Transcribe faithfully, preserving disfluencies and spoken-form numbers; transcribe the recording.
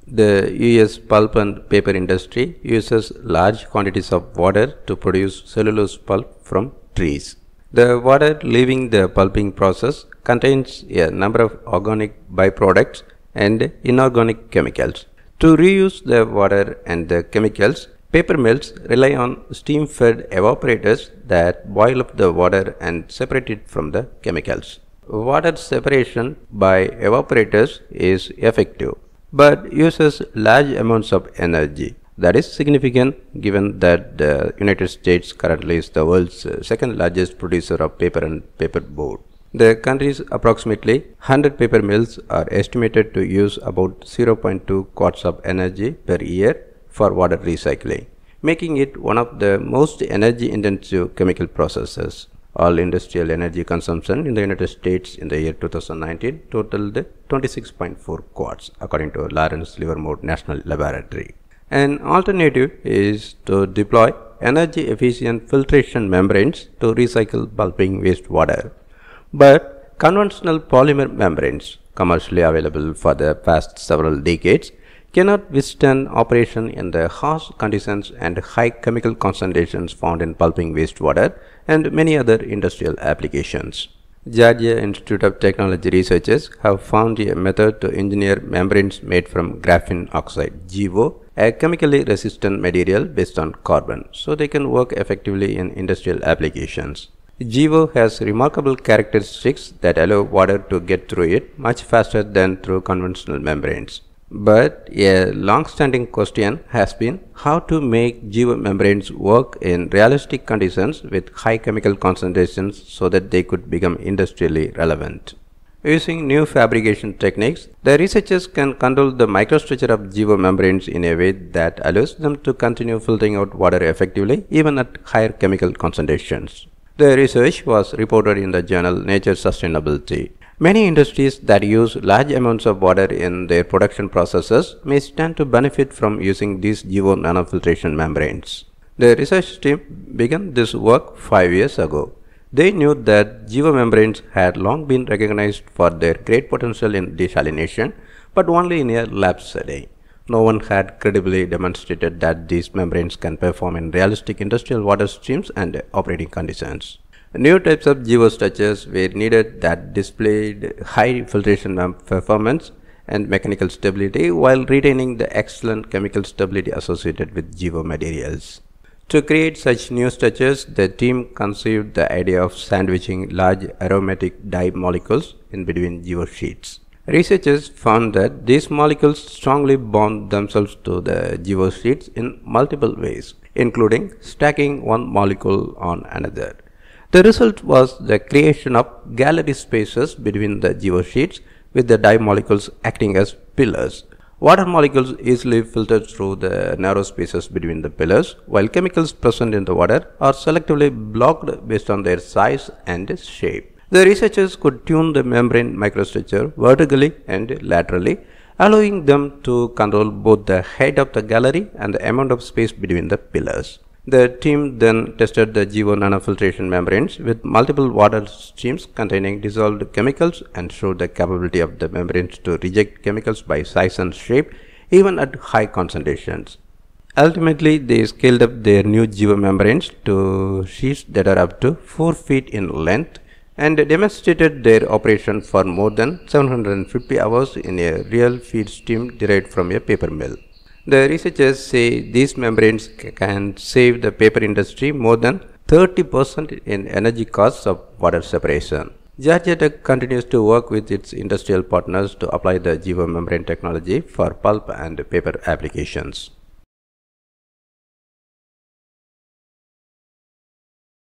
The U S pulp and paper industry uses large quantities of water to produce cellulose pulp from trees. The water leaving the pulping process contains a number of organic byproducts and inorganic chemicals. To reuse the water and the chemicals, paper mills rely on steam-fed evaporators that boil up the water and separate it from the chemicals. Water separation by evaporators is effective, but uses large amounts of energy. That is significant given that the United States currently is the world's second largest producer of paper and paperboard. The country's approximately one hundred paper mills are estimated to use about zero point two quarts of energy per year for water recycling, making it one of the most energy-intensive chemical processes. All industrial energy consumption in the United States in the year two thousand nineteen totaled twenty-six point four quarts, according to Lawrence Livermore National Laboratory. An alternative is to deploy energy-efficient filtration membranes to recycle pulping wastewater. But conventional polymer membranes, commercially available for the past several decades, cannot withstand operation in the harsh conditions and high chemical concentrations found in pulping wastewater and many other industrial applications. Georgia Institute of Technology researchers have found a method to engineer membranes made from graphene oxide, G O, a chemically resistant material based on carbon, so they can work effectively in industrial applications. G O has remarkable characteristics that allow water to get through it much faster than through conventional membranes. But a long-standing question has been how to make G O membranes work in realistic conditions with high chemical concentrations so that they could become industrially relevant. Using new fabrication techniques, the researchers can control the microstructure of G O membranes in a way that allows them to continue filtering out water effectively even at higher chemical concentrations. The research was reported in the journal Nature Sustainability. Many industries that use large amounts of water in their production processes may stand to benefit from using these G O nanofiltration membranes. The research team began this work five years ago. They knew that G O membranes had long been recognized for their great potential in desalination, but only in a lab setting. No one had credibly demonstrated that these membranes can perform in realistic industrial water streams and operating conditions. New types of G O structures were needed that displayed high filtration performance and mechanical stability while retaining the excellent chemical stability associated with G O materials. To create such new structures, the team conceived the idea of sandwiching large aromatic dye molecules in between G O sheets. Researchers found that these molecules strongly bond themselves to the G O sheets in multiple ways, including stacking one molecule on another. The result was the creation of gallery spaces between the G O sheets, with the dye molecules acting as pillars. Water molecules easily filter through the narrow spaces between the pillars, while chemicals present in the water are selectively blocked based on their size and shape. The researchers could tune the membrane microstructure vertically and laterally, allowing them to control both the height of the gallery and the amount of space between the pillars. The team then tested the G O nanofiltration membranes with multiple water streams containing dissolved chemicals and showed the capability of the membranes to reject chemicals by size and shape even at high concentrations. Ultimately, they scaled up their new G O membranes to sheets that are up to four feet in length and demonstrated their operation for more than seven hundred fifty hours in a real feed stream derived from a paper mill. The researchers say these membranes can save the paper industry more than thirty percent in energy costs of water separation. Georgia Tech continues to work with its industrial partners to apply the G O membrane technology for pulp and paper applications.